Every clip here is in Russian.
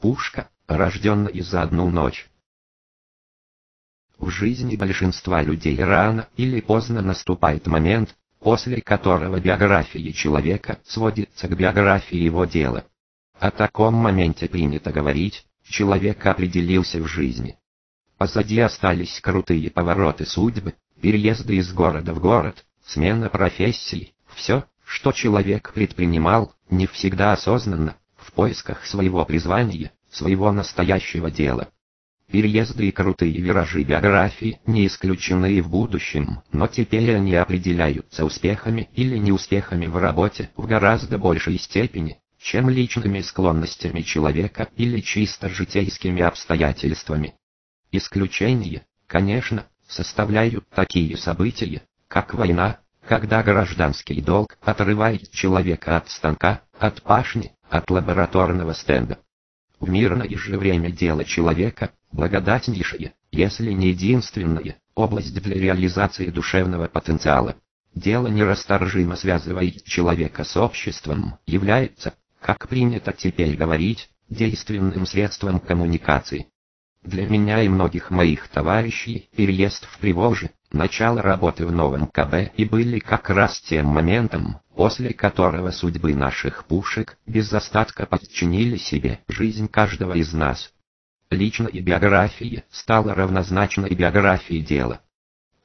Пушка, рожденная за одну ночь. В жизни большинства людей рано или поздно наступает момент, после которого биография человека сводится к биографии его дела. О таком моменте принято говорить: человек определился в жизни. Позади остались крутые повороты судьбы, переезды из города в город, смена профессий, все, что человек предпринимал, не всегда осознанно, в поисках своего призвания, своего настоящего дела. Переезды и крутые виражи биографии не исключены и в будущем, но теперь они определяются успехами или неуспехами в работе в гораздо большей степени, чем личными склонностями человека или чисто житейскими обстоятельствами. Исключение, конечно, составляют такие события, как война, когда гражданский долг отрывает человека от станка, от пашни, от лабораторного стенда. В мирное же время дело человека – благодатнейшая, если не единственная, область для реализации душевного потенциала. Дело нерасторжимо связывает человека с обществом, является, как принято теперь говорить, действенным средством коммуникации. Для меня и многих моих товарищей переезд в Приволжье, начало работы в новом КБ и были как раз тем моментом, после которого судьбы наших пушек без остатка подчинили себе жизнь каждого из нас. Личная биография стала равнозначной биографии дела. К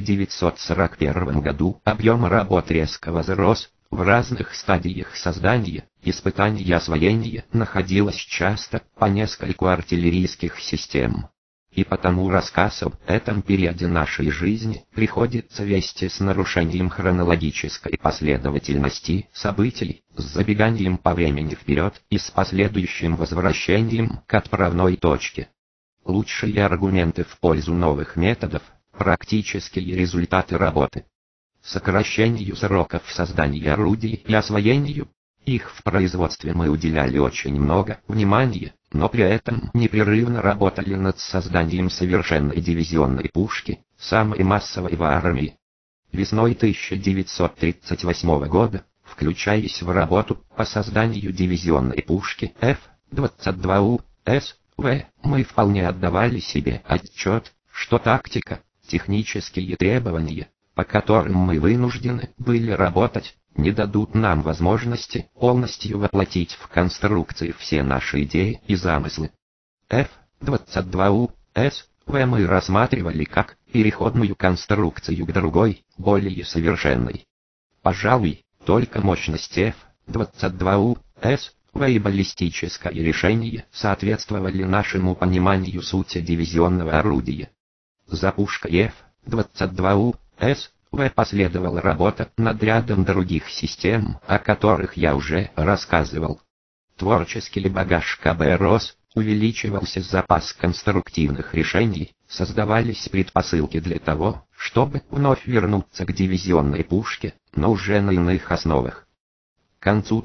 1941 году объем работ резко возрос, в разных стадиях создания, испытаний и освоения находилось часто по нескольку артиллерийских систем. И потому рассказ об этом периоде нашей жизни приходится вести с нарушением хронологической последовательности событий, с забеганием по времени вперед и с последующим возвращением к отправной точке. Лучшие аргументы в пользу новых методов, практические результаты работы. Сокращению сроков создания орудий и освоению их в производстве мы уделяли очень много внимания, но при этом непрерывно работали над созданием совершенной дивизионной пушки, самой массовой в армии. Весной 1938 года, включаясь в работу по созданию дивизионной пушки F-22У СВ, мы вполне отдавали себе отчет, что тактика, технические требования, по которым мы вынуждены были работать, не дадут нам возможности полностью воплотить в конструкции все наши идеи и замыслы. F-22У СВ мы рассматривали как переходную конструкцию к другой, более совершенной. Пожалуй, только мощность F-22У СВ и баллистическое решение соответствовали нашему пониманию сути дивизионного орудия. За пушкой F-22У СВ последовала работа над рядом других систем, о которых я уже рассказывал. Творческий багаж КБ рос, увеличивался запас конструктивных решений, создавались предпосылки для того, чтобы вновь вернуться к дивизионной пушке, но уже на иных основах. К концу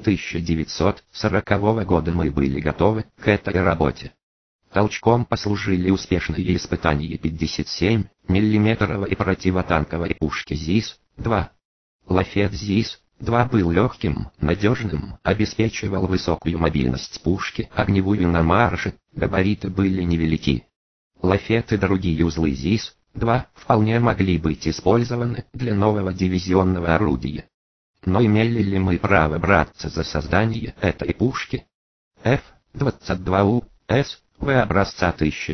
1940 года мы были готовы к этой работе. Толчком послужили успешные испытания 57 миллиметровой противотанковой пушки ЗИС-2. Лафет ЗИС-2 был легким, надежным, обеспечивал высокую мобильность пушки, огневую на марше, габариты были невелики. Лафет и другие узлы ЗИС-2 вполне могли быть использованы для нового дивизионного орудия. Но имели ли мы право браться за создание этой пушки? F-22У СВ образца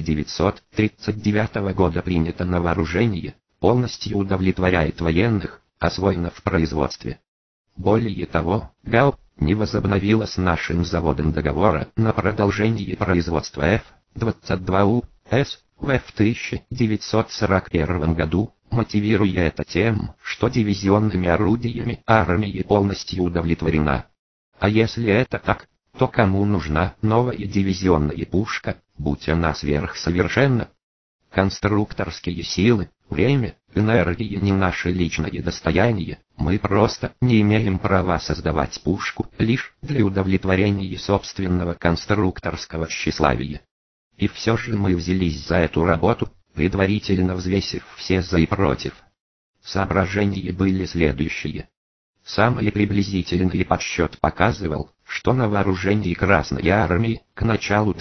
1939 года принято на вооружение, полностью удовлетворяет военных, освоено в производстве. Более того, ГАУ не возобновила с нашим заводом договора на продолжение производства F-22У СВ в 1941 году, мотивируя это тем, что дивизионными орудиями армия полностью удовлетворена. А если это так, то кому нужна новая дивизионная пушка, будь она сверхсовершенна? Конструкторские силы, время, энергия не наше личное достояние, мы просто не имеем права создавать пушку лишь для удовлетворения собственного конструкторского тщеславия. И все же мы взялись за эту работу, предварительно взвесив все за и против. Соображения были следующие. Самый приблизительный подсчет показывал, что на вооружении Красной Армии к началу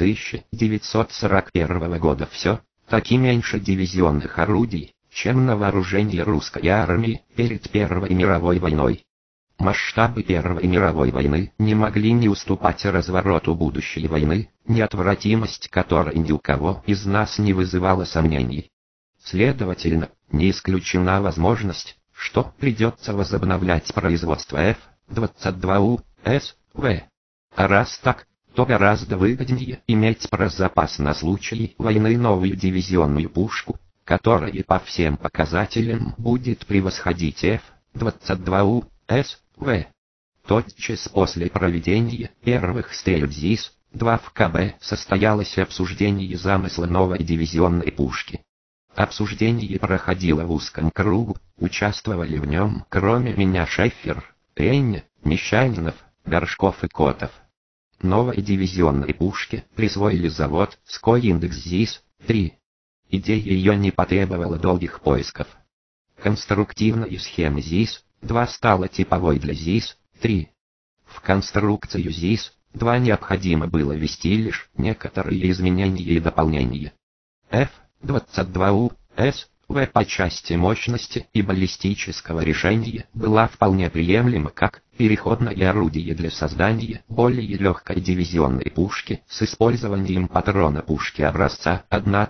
1941 года все-таки меньше дивизионных орудий, чем на вооружении Русской Армии перед Первой мировой войной. Масштабы Первой мировой войны не могли не уступать развороту будущей войны, неотвратимость которой ни у кого из нас не вызывала сомнений. Следовательно, не исключена возможность, что придется возобновлять производство F-22У, СВ. А раз так, то гораздо выгоднее иметь про запас на случай войны новую дивизионную пушку, которая по всем показателям будет превосходить F-22У, СВ. Тотчас после проведения первых стрельб ЗИС-2 в КБ состоялось обсуждение замысла новой дивизионной пушки. Обсуждение проходило в узком кругу, участвовали в нем, кроме меня, Шеффер, Рейне, Мещанинов, Горшков и Котов. Новой дивизионной пушке присвоили завод «Ской-индекс ЗИС-3». Идея ее не потребовала долгих поисков. Конструктивная схема ЗИС-2 стала типовой для ЗИС-3. В конструкцию ЗИС-2 необходимо было ввести лишь некоторые изменения и дополнения. F-22У, СВ по части мощности и баллистического решения была вполне приемлема как переходное орудие для создания более легкой дивизионной пушки с использованием патрона пушки образца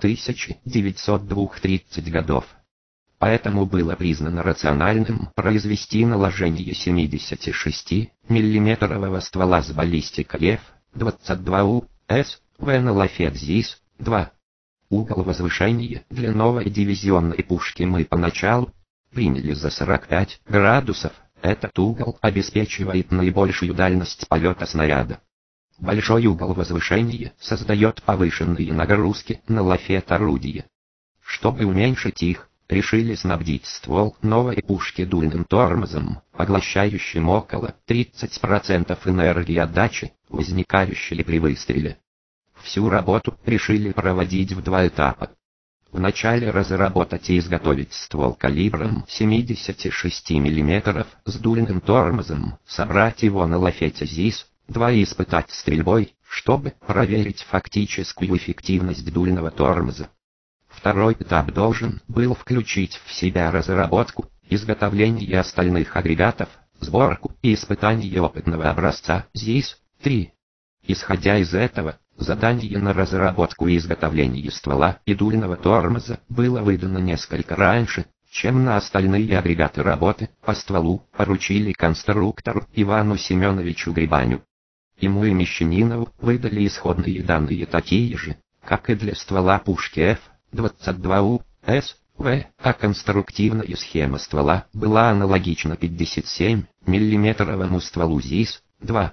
1930 годов. Поэтому было признано рациональным произвести наложение 76 миллиметрового ствола с баллистикой F-22У, СВ на лафет ЗИС-2. Угол возвышения для новой дивизионной пушки мы поначалу приняли за 45 градусов, этот угол обеспечивает наибольшую дальность полета снаряда. Большой угол возвышения создает повышенные нагрузки на лафет орудия. Чтобы уменьшить их, решили снабдить ствол новой пушки дульным тормозом, поглощающим около 30% энергии отдачи, возникающей при выстреле. Всю работу решили проводить в два этапа. Вначале разработать и изготовить ствол калибром 76 мм с дульным тормозом, собрать его на лафете ЗИС-2 и испытать стрельбой, чтобы проверить фактическую эффективность дульного тормоза. Второй этап должен был включить в себя разработку, изготовление остальных агрегатов, сборку и испытание опытного образца ЗИС-3. Исходя из этого, задание на разработку и изготовление ствола и дульного тормоза было выдано несколько раньше, чем на остальные агрегаты работы по стволу поручили конструктору Ивану Семеновичу Грибаню. Ему и Мещанинову выдали исходные данные такие же, как и для ствола пушки F-22У, СВ, а конструктивная схема ствола была аналогична 57 миллиметровому стволу ЗИС-2.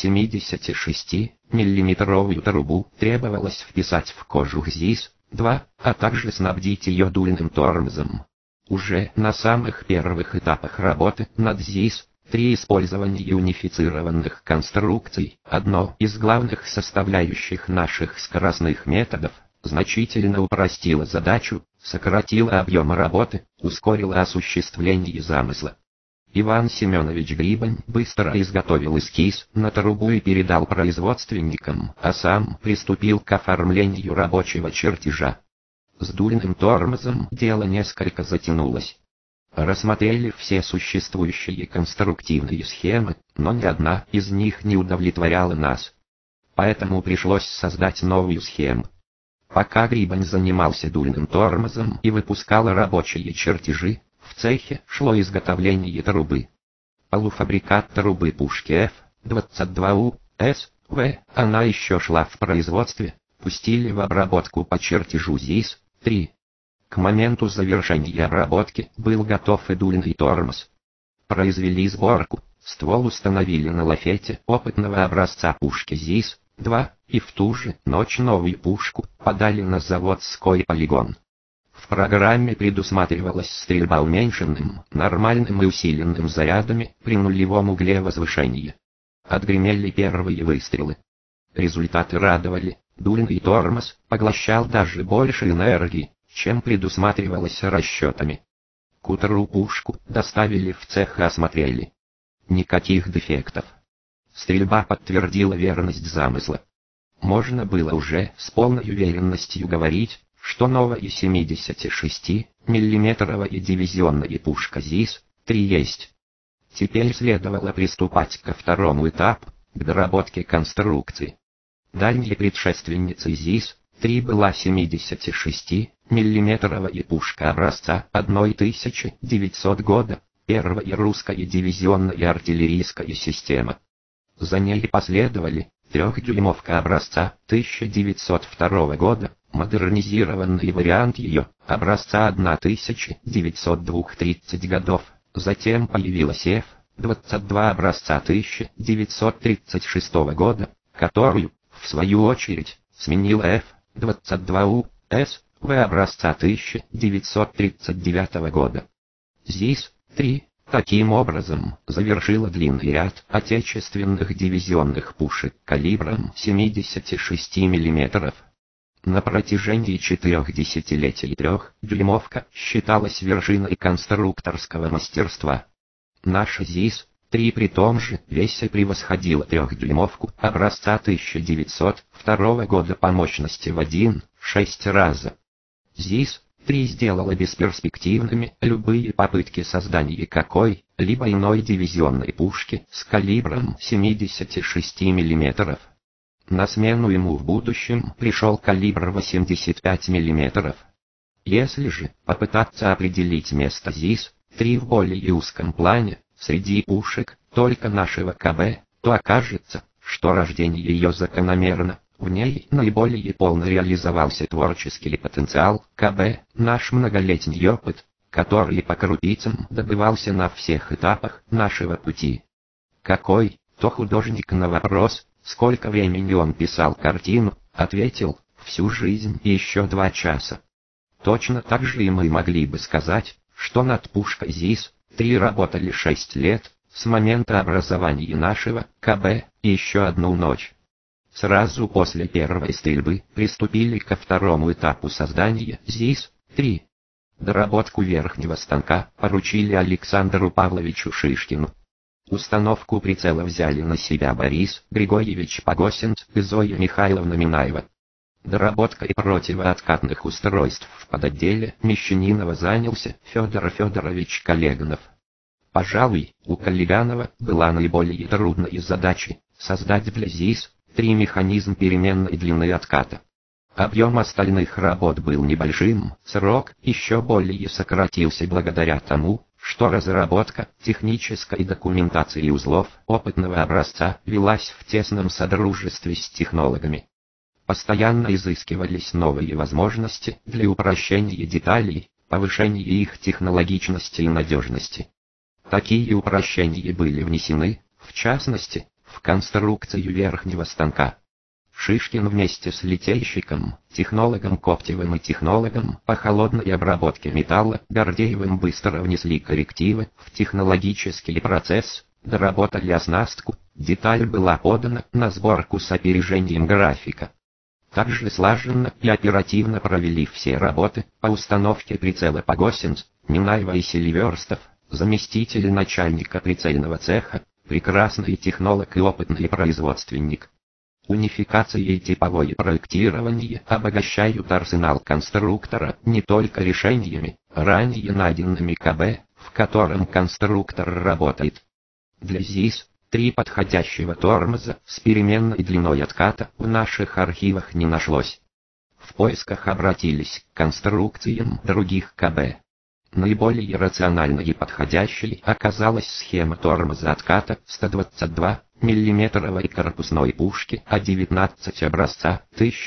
76-миллиметровую трубу требовалось вписать в кожух ЗИС-2, а также снабдить ее дульным тормозом. Уже на самых первых этапах работы над ЗИС-3 использование унифицированных конструкций, одно из главных составляющих наших скоростных методов, значительно упростило задачу, сократило объем работы, ускорило осуществление замысла. Иван Семенович Грибань быстро изготовил эскиз на трубу и передал производственникам, а сам приступил к оформлению рабочего чертежа. С дульным тормозом дело несколько затянулось. Рассмотрели все существующие конструктивные схемы, но ни одна из них не удовлетворяла нас. Поэтому пришлось создать новую схему. Пока Грибань занимался дульным тормозом и выпускал рабочие чертежи, в цехе шло изготовление трубы. Полуфабрикат трубы пушки F-22У, СВ, она еще шла в производстве, пустили в обработку по чертежу ЗИС-3. К моменту завершения обработки был готов и дульный тормоз. Произвели сборку, ствол установили на лафете опытного образца пушки ЗИС-2, и в ту же ночь новую пушку подали на завод «Ской-полигон». В программе предусматривалась стрельба уменьшенным, нормальным и усиленным зарядами при нулевом угле возвышения. Отгремели первые выстрелы. Результаты радовали, дульный тормоз поглощал даже больше энергии, чем предусматривалось расчетами. К утру пушку доставили в цех и осмотрели. Никаких дефектов. стрельба подтвердила верность замысла. Можно было уже с полной уверенностью говорить, что новая 76-миллиметровая дивизионная пушка ЗИС-3 есть. Теперь следовало приступать ко второму этапу, к доработке конструкции. Дальней предшественницей ЗИС-3 была 76-миллиметровая пушка образца 1900 года, первая русская дивизионная артиллерийская система. За ней последовали трехдюймовка образца 1902 года, модернизированный вариант ее, образца 1930 годов, затем появилась F-22 образца 1936 года, которую, в свою очередь, сменила F-22У СВ образца 1939 года. ЗИС-3, таким образом, завершила длинный ряд отечественных дивизионных пушек калибром 76 мм. На протяжении 4 десятилетий трехдюймовка считалась вершиной конструкторского мастерства. Наша ЗИС-3 при том же весе превосходила трехдюймовку образца 1902 года по мощности в 1,6 раза. ЗИС-3 сделала бесперспективными любые попытки создания какой-либо иной дивизионной пушки с калибром 76 мм. На смену ему в будущем пришел калибр 85 мм. Если же попытаться определить место ЗИС-3 в более узком плане, среди пушек только нашего КБ, то окажется, что рождение ее закономерно. В ней наиболее полно реализовался творческий потенциал КБ, наш многолетний опыт, который по крупицам добывался на всех этапах нашего пути. Какой-то художник на вопрос, сколько времени он писал картину, ответил: всю жизнь и еще 2 часа. Точно так же и мы могли бы сказать, что над пушкой ЗИС-3 работали 6 лет, с момента образования нашего КБ, и еще 1 ночь. Сразу после первой стрельбы приступили ко второму этапу создания ЗИС-3. Доработку верхнего станка поручили Александру Павловичу Шишкину. Установку прицела взяли на себя Борис Григорьевич Погосин и Зоя Михайловна Минаева. Доработкой противооткатных устройств в подотделе Мещанинова занялся Федор Федорович Колеганов. Пожалуй, у Колеганова была наиболее трудная задача — создать для ЗИС-3 механизм переменной длины отката. Объем остальных работ был небольшим, срок еще более сократился благодаря тому, что разработка технической документации узлов опытного образца велась в тесном содружестве с технологами. Постоянно изыскивались новые возможности для упрощения деталей, повышения их технологичности и надежности. Такие упрощения были внесены, в частности, в конструкцию верхнего станка. Шишкин вместе с литейщиком, технологом Коптевым и технологом по холодной обработке металла Гордеевым быстро внесли коррективы в технологический процесс, доработали оснастку, деталь была подана на сборку с опережением графика. Также слаженно и оперативно провели все работы по установке прицела Погосин, Минаева и Селиверстов, заместитель начальника прицельного цеха, прекрасный технолог и опытный производственник. Унификация и типовое проектирование обогащают арсенал конструктора не только решениями, ранее найденными КБ, в котором конструктор работает. Для ЗИС-3 подходящего тормоза с переменной длиной отката в наших архивах не нашлось. В поисках обратились к конструкциям других КБ. Наиболее рациональной и подходящей оказалась схема тормоза отката 122 миллиметровой корпусной пушки А-19 образца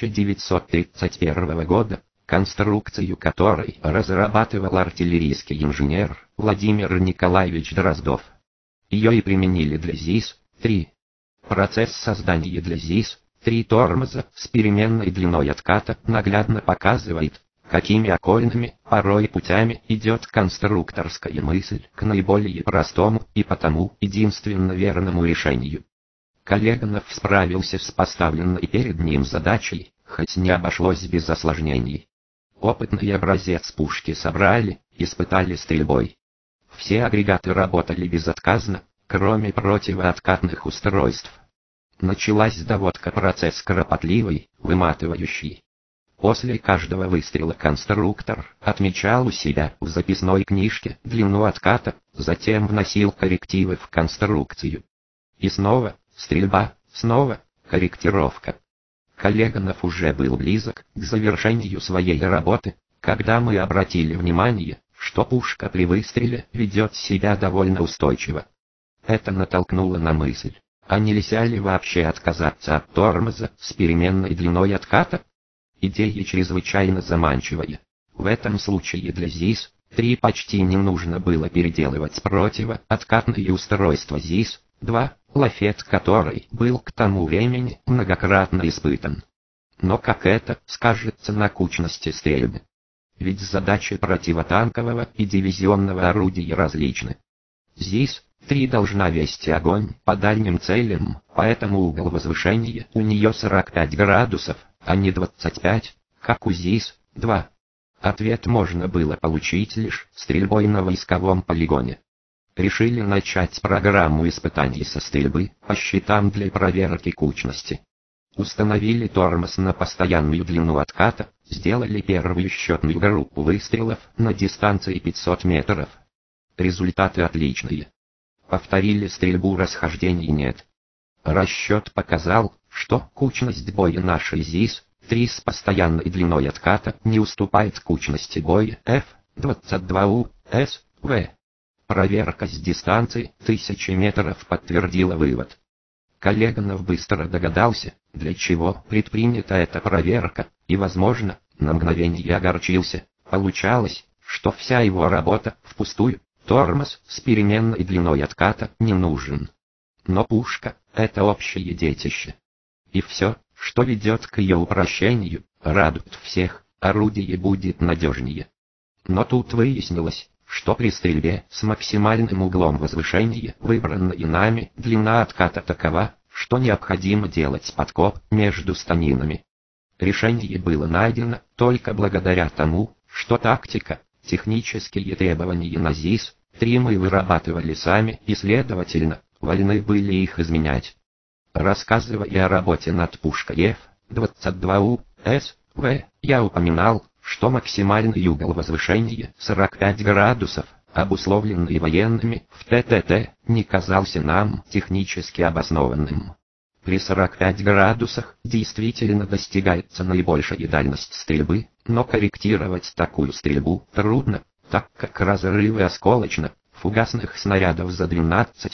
1931 года, конструкцию которой разрабатывал артиллерийский инженер Владимир Николаевич Дроздов. Ее и применили для ЗИС-3. Процесс создания для ЗИС-3 тормоза с переменной длиной отката наглядно показывает, какими окольными, порой путями идет конструкторская мысль к наиболее простому и потому единственно верному решению. Колеганов справился с поставленной перед ним задачей, хоть не обошлось без осложнений. Опытный образец пушки собрали, испытали стрельбой. Все агрегаты работали безотказно, кроме противооткатных устройств. Началась доводка, процесс кропотливый, выматывающий. После каждого выстрела конструктор отмечал у себя в записной книжке длину отката, затем вносил коррективы в конструкцию. И снова стрельба, снова корректировка. Колеганов уже был близок к завершению своей работы, когда мы обратили внимание, что пушка при выстреле ведет себя довольно устойчиво. Это натолкнуло на мысль, а нельзя ли вообще отказаться от тормоза с переменной длиной отката? Идея чрезвычайно заманчивая. В этом случае для ЗИС-3 почти не нужно было переделывать противооткатные устройства ЗИС-2, лафет которой был к тому времени многократно испытан. Но как это скажется на кучности стрельбы? Ведь задачи противотанкового и дивизионного орудия различны. ЗИС-3 должна вести огонь по дальним целям, поэтому угол возвышения у нее 45 градусов, а не 25, как у ЗИС-2. Ответ можно было получить лишь стрельбой на войсковом полигоне. Решили начать программу испытаний со стрельбы по щитам для проверки кучности. Установили тормоз на постоянную длину отката, сделали первую счетную группу выстрелов на дистанции 500 метров. Результаты отличные. Повторили стрельбу, расхождений нет. Расчет показал, что кучность боя нашей ЗИС-3 с постоянной длиной отката не уступает кучности боя F-22У СВ. Проверка с дистанции 1000 метров подтвердила вывод. Колеганов быстро догадался, для чего предпринята эта проверка, и, возможно, на мгновение огорчился. Получалось, что вся его работа впустую, тормоз с переменной длиной отката не нужен. Но пушка — это общее детище. И все, что ведет к ее упрощению, радует всех, орудие будет надежнее. Но тут выяснилось, что при стрельбе с максимальным углом возвышения выбранная нами длина отката такова, что необходимо делать подкоп между станинами. Решение было найдено только благодаря тому, что тактика, технические требования на ЗИС-3 мы вырабатывали сами и, следовательно, вольны были их изменять. Рассказывая о работе над пушкой F-22У СВ, я упоминал, что максимальный угол возвышения 45 градусов, обусловленный военными в ТТТ, не казался нам технически обоснованным. При 45 градусах действительно достигается наибольшая дальность стрельбы, но корректировать такую стрельбу трудно, так как разрывы осколочно-фугасных снарядов за 12-13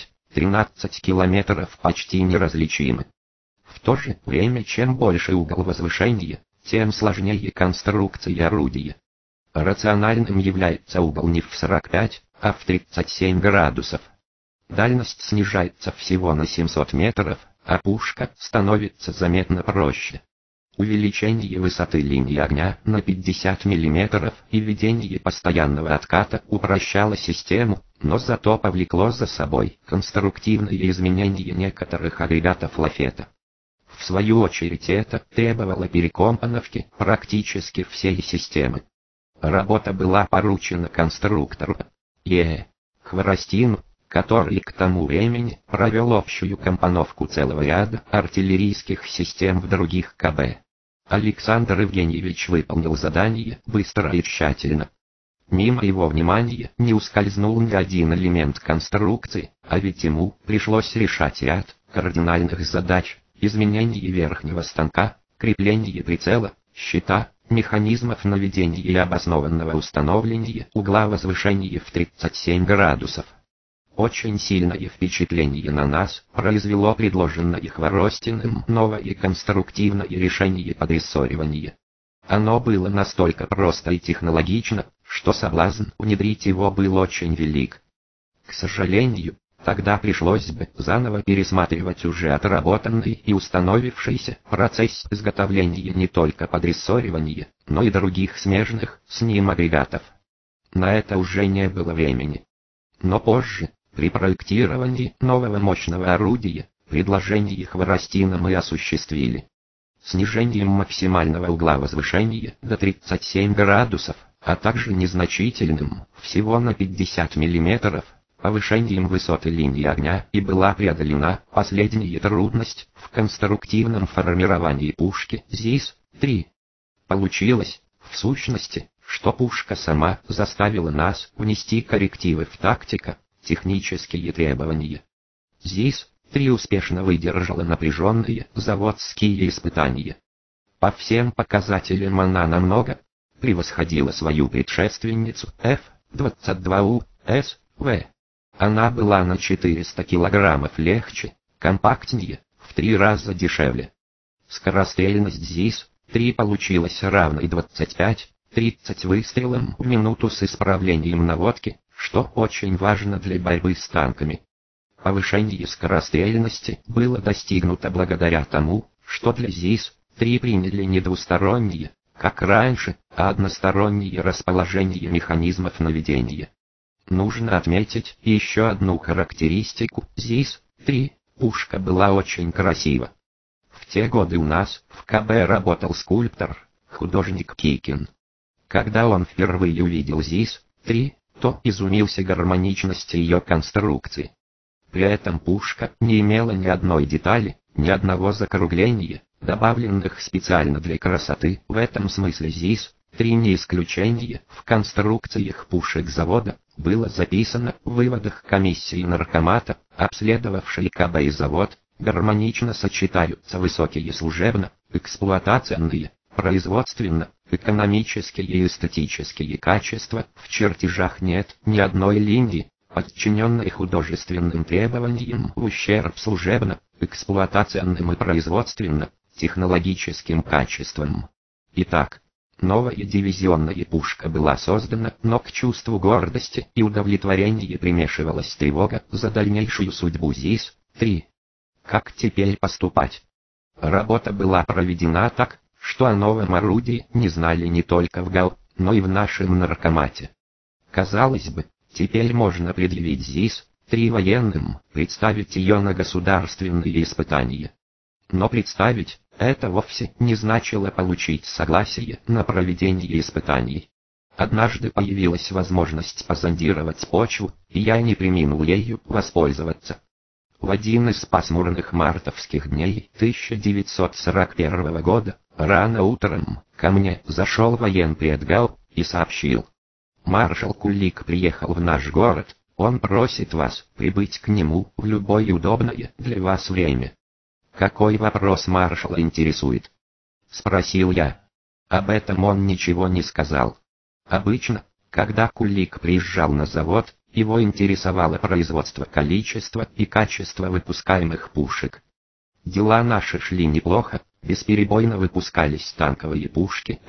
километров почти неразличимы. В то же время, чем больше угол возвышения, тем сложнее конструкция орудия. Рациональным является угол не в 45, а в 37 градусов. Дальность снижается всего на 700 метров, а пушка становится заметно проще. Увеличение высоты линии огня на 50 мм и введение постоянного отката упрощало систему, но зато повлекло за собой конструктивные изменения некоторых агрегатов лафета. В свою очередь это требовало перекомпоновки практически всей системы. Работа была поручена конструктору Хворостину, который к тому времени провел общую компоновку целого ряда артиллерийских систем в других КБ. Александр Евгеньевич выполнил задание быстро и тщательно. Мимо его внимания не ускользнул ни один элемент конструкции, а ведь ему пришлось решать ряд кардинальных задач: изменение верхнего станка, крепление прицела, щита, механизмов наведения и обоснованного установления угла возвышения в 37 градусов. Очень сильное впечатление на нас произвело предложенное Хворостиным новое конструктивное решение подрессоривания. Оно было настолько просто и технологично, что соблазн внедрить его был очень велик. К сожалению, тогда пришлось бы заново пересматривать уже отработанный и установившийся процесс изготовления не только подрессоривания, но и других смежных с ним агрегатов. На это уже не было времени. Но позже, при проектировании нового мощного орудия, предложение Хворостина мы осуществили. Снижением максимального угла возвышения до 37 градусов, а также незначительным, всего на 50 мм, повышением высоты линии огня и была преодолена последняя трудность в конструктивном формировании пушки ЗИС-3. Получилось, в сущности, что пушка сама заставила нас внести коррективы в тактико-технические требования. ЗИС-3 успешно выдержала напряженные заводские испытания. По всем показателям она намного превосходила свою предшественницу F-22У СВ. Она была на 400 килограммов легче, компактнее, в 3 раза дешевле. Скорострельность ЗИС-3 получилась равной 25-30 выстрелам в минуту с исправлением наводки, что очень важно для борьбы с танками. Повышение скорострельности было достигнуто благодаря тому, что для ЗИС-3 приняли не двусторонние, как раньше, а одностороннее расположение механизмов наведения. Нужно отметить еще одну характеристику ЗИС-3, пушка была очень красива. В те годы у нас в КБ работал скульптор, художник Кикин. Когда он впервые увидел ЗИС-3, то изумился гармоничности ее конструкции. При этом пушка не имела ни одной детали, ни одного закругления, добавленных специально для красоты. В этом смысле ЗИС-3 не исключение. В конструкциях пушек завода было записано в выводах комиссии наркомата, обследовавшей КБ и завод, гармонично сочетаются высокие служебно-эксплуатационные, производственно-экономические и эстетические качества. В чертежах нет ни одной линии, подчиненной художественным требованиям в ущерб служебно-эксплуатационным и производственно-технологическим качествам. Итак, новая дивизионная пушка была создана, но к чувству гордости и удовлетворения примешивалась тревога за дальнейшую судьбу ЗИС-3. Как теперь поступать? Работа была проведена так, что о новом орудии не знали не только в ГАУ, но и в нашем наркомате. Казалось бы, теперь можно предъявить ЗИС-3 военным, представить ее на государственные испытания. Но представить это вовсе не значило получить согласие на проведение испытаний. Однажды появилась возможность позондировать почву, и я не преминул ею воспользоваться. В один из пасмурных мартовских дней 1941 года, рано утром, ко мне зашел военпред ГАУ и сообщил: «Маршал Кулик приехал в наш город, он просит вас прибыть к нему в любое удобное для вас время». «Какой вопрос маршала интересует?» — спросил я. Об этом он ничего не сказал. Обычно, когда Кулик приезжал на завод, его интересовало производство, количество и качество выпускаемых пушек. Дела наши шли неплохо, бесперебойно выпускались танковые пушки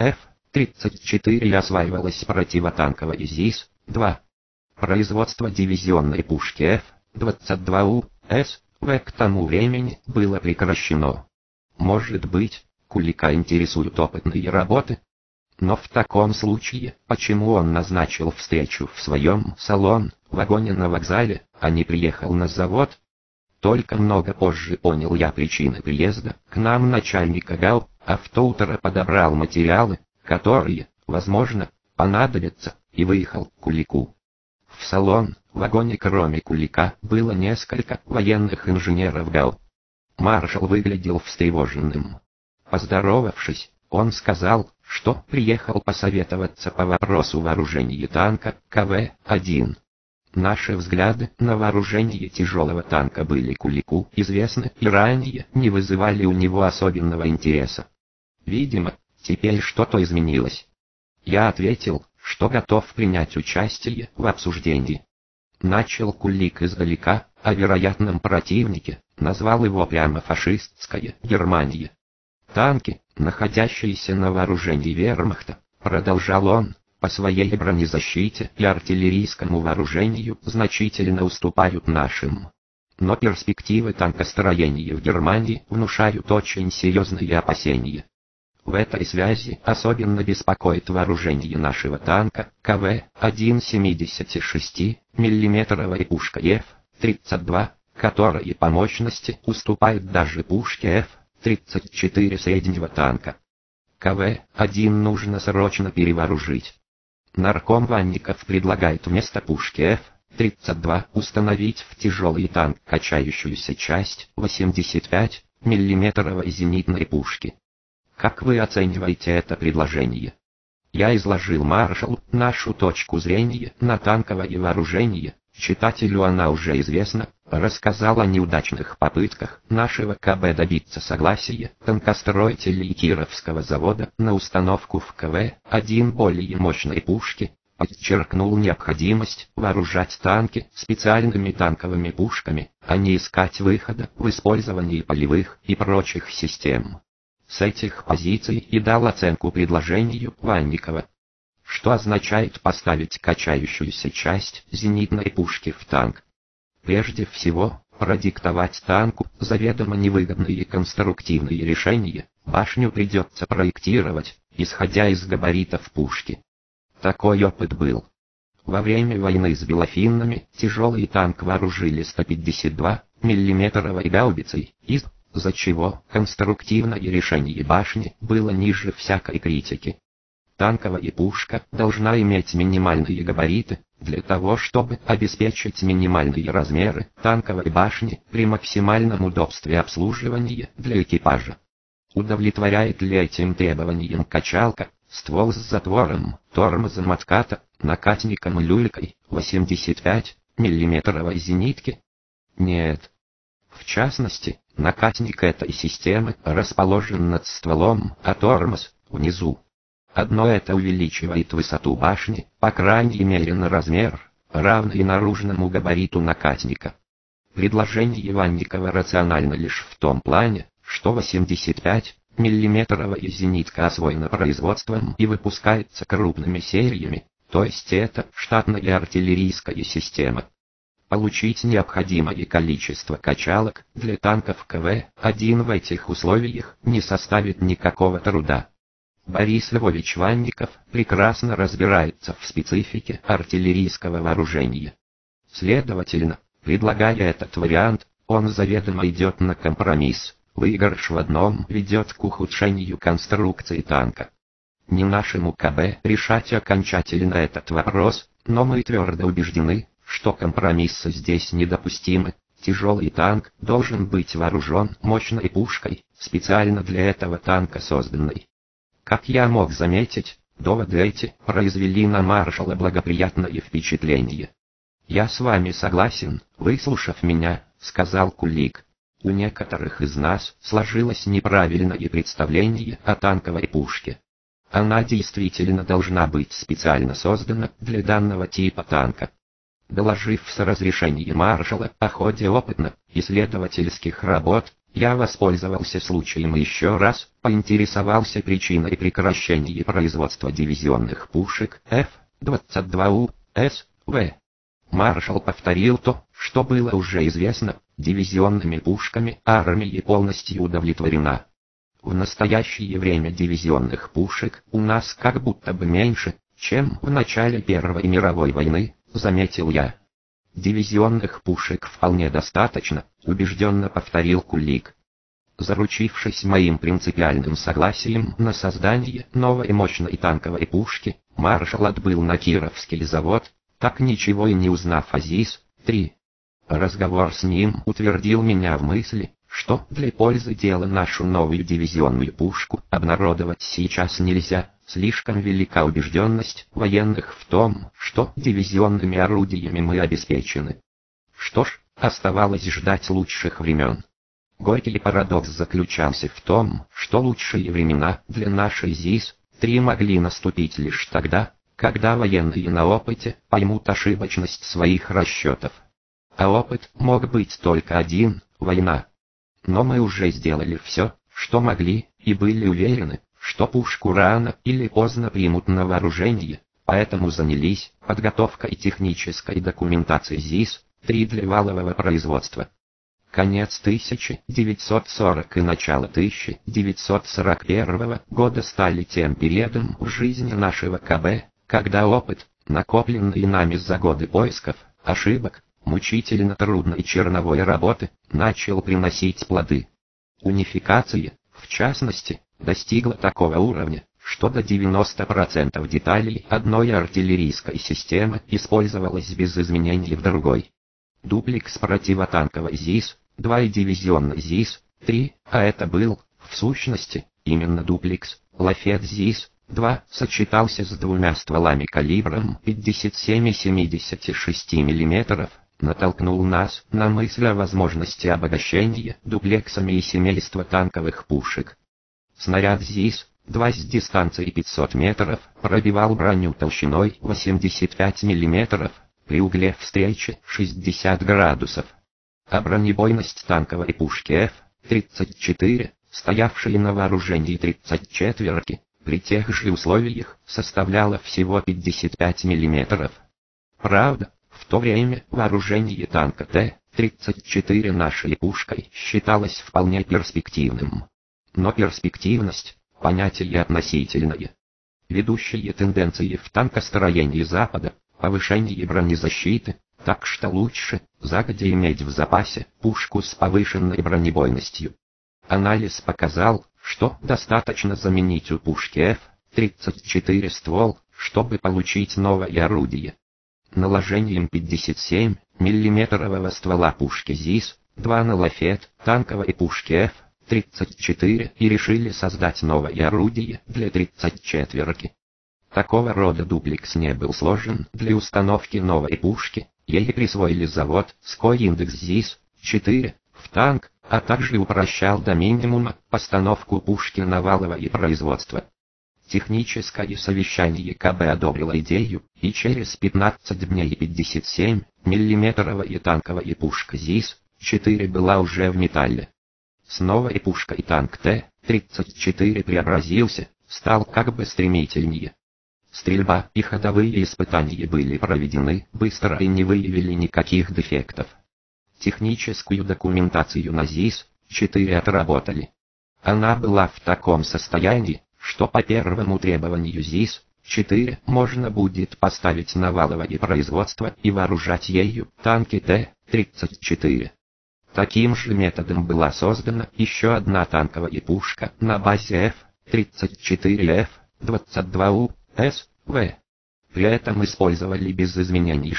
F-34 и осваивалась противотанковая ЗИС-2. Производство дивизионной пушки F-22У СВ к тому времени было прекращено. Может быть, Кулика интересуют опытные работы? Но в таком случае, почему он назначил встречу в своем салон-вагоне на вокзале, а не приехал на завод? Только много позже понял я причины приезда к нам начальника ГАУ, а в то утро подобрал материалы, которые, возможно, понадобятся, и выехал к Кулику. В салон-вагоне кроме Кулика было несколько военных инженеров ГАУ. Маршал выглядел встревоженным. Поздоровавшись, он сказал, что приехал посоветоваться по вопросу вооружения танка КВ-1. Наши взгляды на вооружение тяжелого танка были Кулику известны и ранее не вызывали у него особенного интереса. Видимо, теперь что-то изменилось. Я ответил, что готов принять участие в обсуждении. Начал Кулик издалека, о вероятном противнике, назвал его прямо фашистская Германия. Танки, находящиеся на вооружении вермахта, продолжал он, по своей бронезащите и артиллерийскому вооружению значительно уступают нашим. Но перспективы танкостроения в Германии внушают очень серьезные опасения. В этой связи особенно беспокоит вооружение нашего танка КВ-1 76 мм пушка F-32, которая по мощности уступает даже пушке F-34 среднего танка. КВ-1 нужно срочно перевооружить. Нарком Ванников предлагает вместо пушки 32. Установить в тяжелый танк качающуюся часть 85 миллиметровой зенитной пушки. Как вы оцениваете это предложение? Я изложил маршалу нашу точку зрения на танковое вооружение, читателю она уже известна, рассказал о неудачных попытках нашего КБ добиться согласия танкостроителей Кировского завода на установку в КВ-1 более мощной пушки, подчеркнул необходимость вооружать танки специальными танковыми пушками, а не искать выхода в использовании полевых и прочих систем. С этих позиций и дал оценку предложению Ванникова. Что означает поставить качающуюся часть зенитной пушки в танк? Прежде всего, продиктовать танку заведомо невыгодные конструктивные решения, башню придется проектировать, исходя из габаритов пушки. Такой опыт был. Во время войны с белофиннами тяжелый танк вооружили 152 миллиметровой гаубицей, из-за чего конструктивное решение башни было ниже всякой критики. Танковая пушка должна иметь минимальные габариты, для того чтобы обеспечить минимальные размеры танковой башни при максимальном удобстве обслуживания для экипажа. Удовлетворяет ли этим требованиям качалка, ствол с затвором, тормозом отката, накатником люлькой, 85 миллиметровой зенитки? Нет. В частности, накатник этой системы расположен над стволом, а тормоз – внизу. Одно это увеличивает высоту башни, по крайней мере на размер, равный наружному габариту накатника. Предложение Ванникова рационально лишь в том плане, что 85 миллиметровая зенитка освоена производством и выпускается крупными сериями, то есть это штатная артиллерийская система. Получить необходимое количество качалок для танков КВ-1 в этих условиях не составит никакого труда. Борис Львович Ванников прекрасно разбирается в специфике артиллерийского вооружения. Следовательно, предлагая этот вариант, он заведомо идет на компромисс, выигрыш в одном ведет к ухудшению конструкции танка. Не нашему КБ решать окончательно этот вопрос, но мы твердо убеждены, что компромиссы здесь недопустимы. Тяжелый танк должен быть вооружен мощной пушкой, специально для этого танка созданной. Как я мог заметить, доводы эти произвели на маршала благоприятное впечатление. «Я с вами согласен, выслушав меня», — сказал Кулик. «У некоторых из нас сложилось неправильное представление о танковой пушке. Она действительно должна быть специально создана для данного типа танка». Доложив с разрешения маршала о ходе опытно-исследовательских работ, я воспользовался случаем и еще раз поинтересовался причиной прекращения производства дивизионных пушек F-22У, СВ. Маршал повторил то, что было уже известно: дивизионными пушками армия полностью удовлетворена. В настоящее время дивизионных пушек у нас как будто бы меньше, чем в начале Первой мировой войны, заметил я. Дивизионных пушек вполне достаточно, убежденно повторил Кулик. Заручившись моим принципиальным согласием на создание новой мощной танковой пушки, маршал отбыл на Кировский завод, так ничего и не узнав о ЗИС-3. Разговор с ним утвердил меня в мысли, что для пользы дела нашу новую дивизионную пушку обнародовать сейчас нельзя. Слишком велика убежденность военных в том, что дивизионными орудиями мы обеспечены. Что ж, оставалось ждать лучших времен. Горький парадокс заключался в том, что лучшие времена для нашей ЗИС-3 могли наступить лишь тогда, когда военные на опыте поймут ошибочность своих расчетов. А опыт мог быть только один – война. Но мы уже сделали все, что могли, и были уверены, что пушку рано или поздно примут на вооружение, поэтому занялись подготовкой технической документации ЗИС-3 для валового производства. Конец 1940 и начало 1941 года стали тем периодом в жизни нашего КБ, когда опыт, накопленный нами за годы поисков, ошибок, мучительно трудной черновой работы, начал приносить плоды. Унификация, в частности, достигла такого уровня, что до 90% деталей одной артиллерийской системы использовалось без изменений в другой. Дуплекс противотанковой ЗИС-2 и дивизионной ЗИС-3, а это был, в сущности, именно дуплекс, лафет ЗИС-2 сочетался с двумя стволами калибром 57 и 76 мм, натолкнул нас на мысль о возможности обогащения дуплексами и семейства танковых пушек. Снаряд ЗИС-2 с дистанции 500 метров пробивал броню толщиной 85 мм, при угле встречи 60 градусов. А бронебойность танковой пушки F-34, стоявшей на вооружении 34-ки, при тех же условиях составляла всего 55 мм. Правда, в то время вооружение танка Т-34 нашей пушкой считалось вполне перспективным. Но перспективность – понятие относительное. Ведущие тенденции в танкостроении Запада – повышение бронезащиты, так что лучше загодя иметь в запасе пушку с повышенной бронебойностью. Анализ показал, что достаточно заменить у пушки F-34 ствол, чтобы получить новое орудие. Наложением 57 мм ствола пушки ЗИС-2 на лафет танковой пушки F-34 и решили создать новое орудие для 34-ки. Такого рода дуплекс не был сложен для установки новой пушки, ей присвоили завод ской индекс ЗИС-4 в танк, а также упрощал до минимума постановку пушки на валовое производство. Техническое совещание КБ одобрило идею, и через 15 дней 57 миллиметровая танковая пушка ЗИС-4 была уже в металле. С новой пушкой танк Т-34 преобразился, стал как бы стремительнее. Стрельба и ходовые испытания были проведены быстро и не выявили никаких дефектов. Техническую документацию на ЗИС-4 отработали. Она была в таком состоянии, что по первому требованию ЗИС-4 можно будет поставить на валовое производство и вооружать ею танки Т-34. Таким же методом была создана еще одна танковая пушка на базе F-34 F-22У СВ. При этом использовали без изменений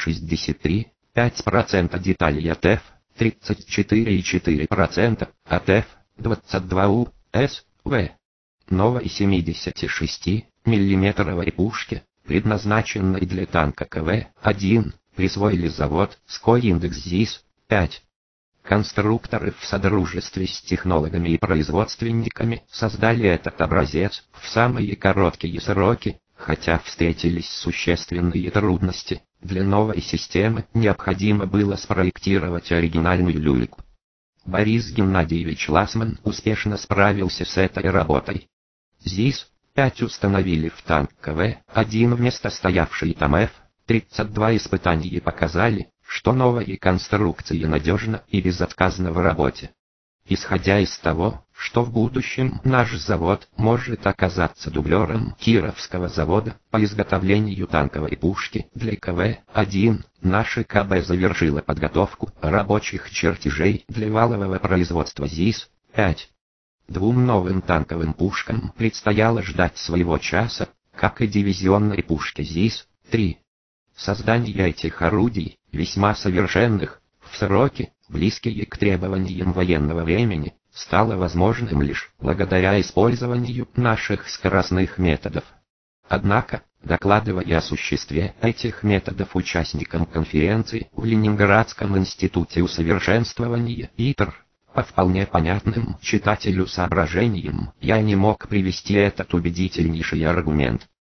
63,5% деталей от F-34 и 4% от F-22У СВ. Новой 76 миллиметровой пушке, предназначенной для танка КВ-1, присвоили завод ской индекс ЗИС-5. Конструкторы в содружестве с технологами и производственниками создали этот образец в самые короткие сроки, хотя встретились существенные трудности. Для новой системы необходимо было спроектировать оригинальную люльку. Борис Геннадьевич Ласман успешно справился с этой работой. ЗИС-5 установили в танк КВ-1 вместо стоявшей там F-32. Испытания показали, что новая конструкция надежна и безотказна в работе. Исходя из того, что в будущем наш завод может оказаться дублером Кировского завода по изготовлению танковой пушки для КВ-1, наше КБ завершило подготовку рабочих чертежей для валового производства ЗИС-5. Двум новым танковым пушкам предстояло ждать своего часа, как и дивизионной пушке ЗИС-3. Создание этих орудий, весьма совершенных, в сроки, близкие к требованиям военного времени, стало возможным лишь благодаря использованию наших скоростных методов. Однако, докладывая о существе этих методов участникам конференции в Ленинградском институте усовершенствования ИТР, по вполне понятным читателю соображениям, я не мог привести этот убедительнейший аргумент.